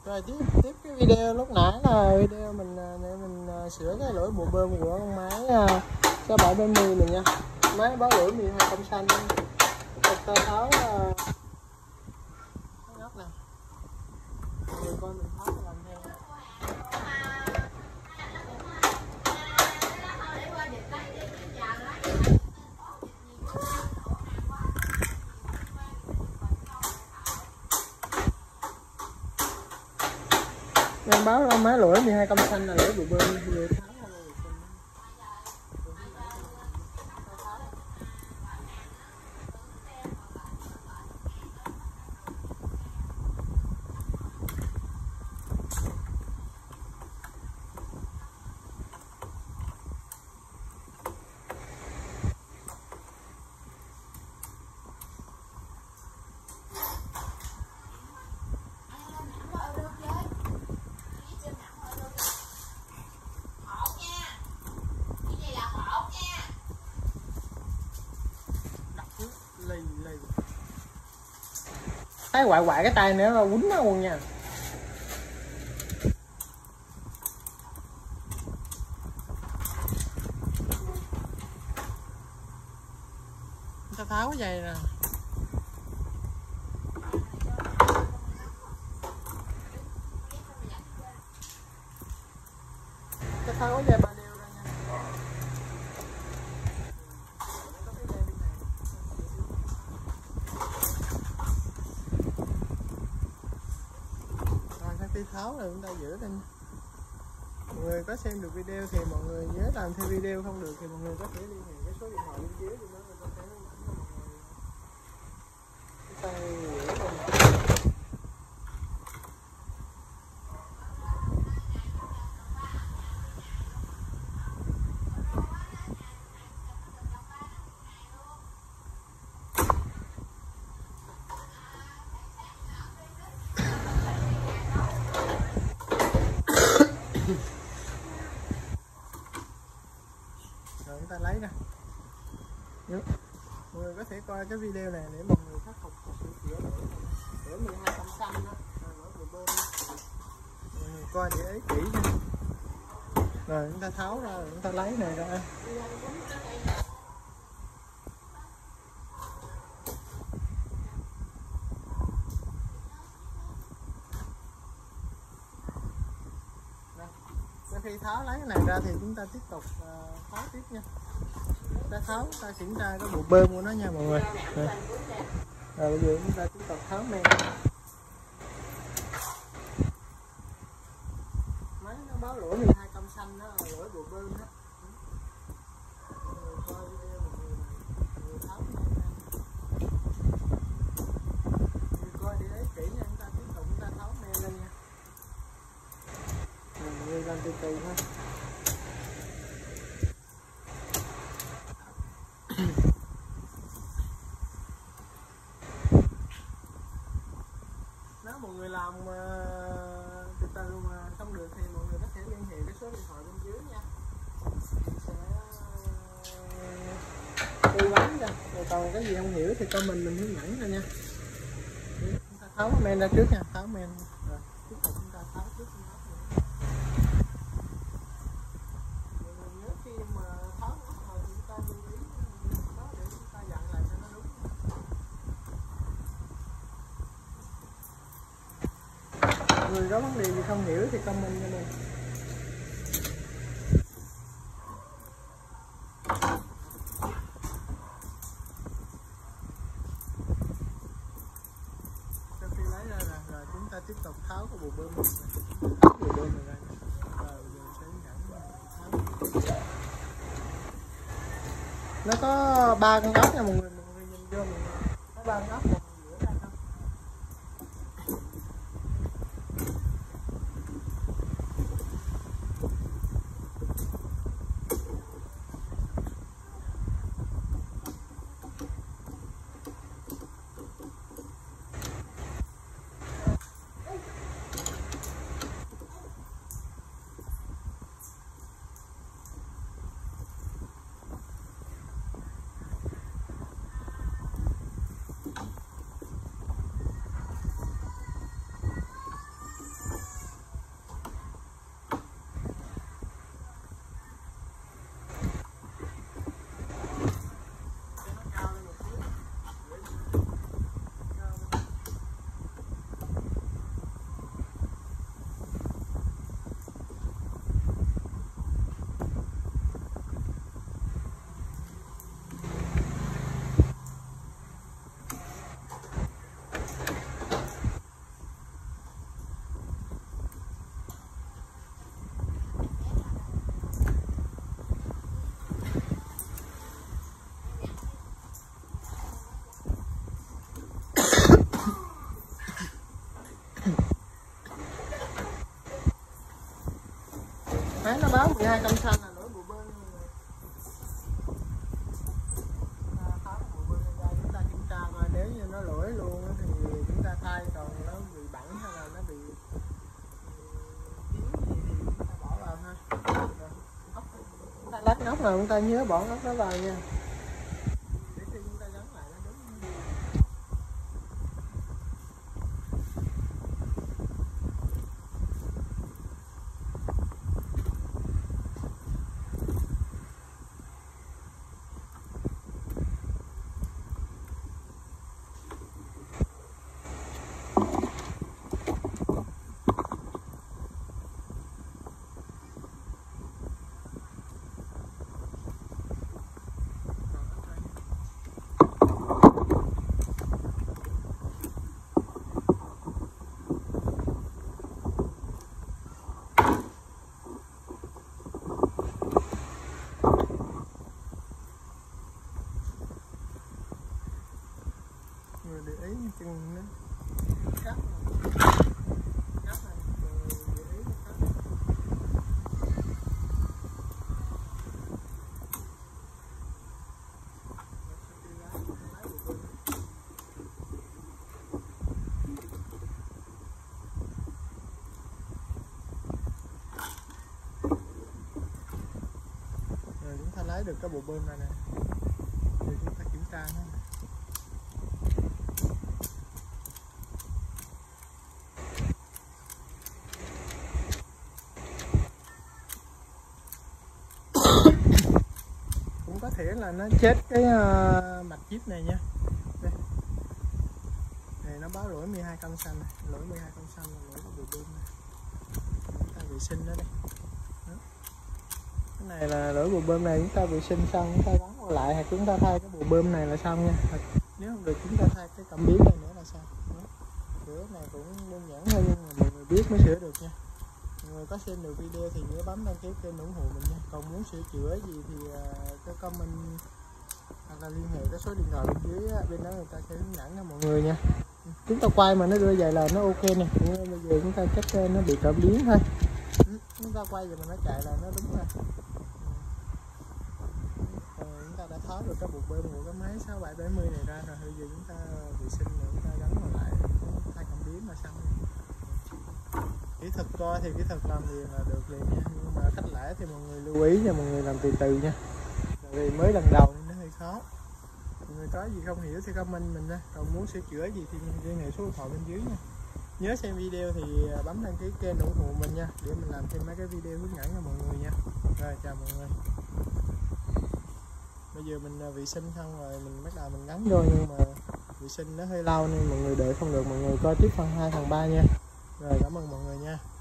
Rồi tiếp cái video lúc nãy là video mình để mình sửa cái lỗi bộ bơm của con máy số 770 này nha. Máy báo lỗi 12 công xanh. Ta tháo cái nắp này. Mình coi mình tháo làm theo. Em báo là máy lỗi 12 công xanh là lỗi bộ bơm vừa tháo ra rồi. Thấy quại cái tay nữa là quýnh nó luôn nha. Ta tháo cái dây nè. Ta tháo cái dây ba đeo ra nha. Khi tháo là chúng ta giữ lên. Mọi người có xem được video thì mọi người nhớ làm theo video, không được thì mọi người có thể liên hệ cái số điện thoại bên dưới thì nó người ta sẽ hướng dẫn cho mọi người. Chúng ta giữ lên. Rồi chúng ta lấy ra. Mọi người có thể coi cái video này để mọi người khắc phục và sửa chữa lỗi 12 công xanh đó, lỗi bộ bơm. Mọi người coi để ý kỹ nha. Rồi chúng ta tháo ra, rồi chúng ta lấy này ra. Khi tháo lấy cái này ra thì chúng ta tiếp tục tháo tiếp nha. Ta tháo, ta kiểm tra cái bộ bơm của nó nha mọi người. Rồi bây giờ chúng ta tiếp tục tháo men. Máy nó báo lỗi 12 công xanh, đó là lỗi bộ bơm đó. Mọi người coi video mọi người tháo men ra. Mọi người coi để ý kỹ nha, chúng ta tiếp tục chúng ta tháo men lên nha. Rồi làm từ từ thôi. Nếu mọi người làm từ từ mà không được thì mọi người có thể liên hệ cái số điện thoại bên dưới nha. Mình sẽ tư vấn cho. Rồi còn cái gì không hiểu thì comment mình hướng dẫn cho nha. Chúng ta tháo men ra trước nha, tháo men. Rồi tiếp tục chúng ta tháo trước. Người có vấn đề gì không hiểu thì comment cho mình. Sau khi lấy ra rồi chúng ta tiếp tục tháo cái bộ bơm này. Tháo bộ bơm này ra. Rồi bây giờ sẽ tháo. Nó có 3 con ốc nha mọi người nhìn vô mình. Có 3 con ốc. Máy nó báo 12 cam xanh là lỗi bụi bơm nha mọi người. Tháo cái bụi bơm ra chúng ta kiểm tra coi, nếu như nó lỗi luôn thì chúng ta thay, còn nó bị bẩn hay là nó bị yếu gì thì chúng ta bỏ vào thôi. Chúng ta lách nóc nào chúng ta nhớ bỏ nóc đó vào nha, để khi chúng ta gắn lại nó đúng. Người để ý chừng nó cắt cắt này, để ý cắt. Rồi chúng ta lấy được cái bộ bơm này nè, thì chúng ta kiểm tra nó. Cũng có thể là nó chết cái mạch chip này nha. Đây. Này nó báo lỗi 12 cam xanh này, lỗi 12 cam xanh là lỗi của bộ bơm này. Chúng ta vệ sinh nó đây. Đó. Cái này là lỗi bộ bơm này, chúng ta vệ sinh xong chúng ta gắn vào lại, hoặc chúng ta thay cái bộ bơm này là xong nha. Hoặc nếu không được chúng ta thay cái cảm biến này nữa là xong. Đó. Sửa này cũng đơn giản thôi, nhưng mà mọi người biết mới sửa được nha. Mọi người có xem được video thì nhớ bấm đăng ký kênh ủng hộ mình nha. Còn muốn sửa chữa gì thì cái comment hoặc là liên hệ cái số điện thoại bên dưới, bên đó người ta sẽ hướng dẫn cho mọi người nha. Chúng ta quay mà nó đưa về là nó ok nè. Bây giờ chúng ta check nó bị cảm biến thôi. Chúng ta quay rồi mà nó chạy là nó đúng rồi. Chúng ta đã tháo được cái bộ bơm của cái máy 6770 này ra rồi. Bây giờ chúng ta vệ sinh rồi chúng ta gắn vào lại, thay cảm biến là xong. Kỹ thuật coi thì kỹ thuật làm liền là được liền nha, nhưng mà khách lẻ thì mọi người lưu ý nha, mọi người làm từ từ nha, tại vì mới lần đầu nên nó hơi khó. Mọi người có gì không hiểu thì comment mình nha, còn muốn sửa chữa gì thì liên hệ số điện thoại bên dưới nha. Nhớ xem video thì bấm đăng ký kênh ủng hộ mình nha, để mình làm thêm mấy cái video hướng dẫn cho mọi người nha. Rồi chào mọi người. Bây giờ mình vệ sinh xong rồi mình bắt đầu mình gắn vô, nhưng mà vệ sinh nó hơi lâu nên mọi người đợi không được, mọi người coi tiếp phần 2 phần 3 nha. Rồi cảm ơn mọi người nha.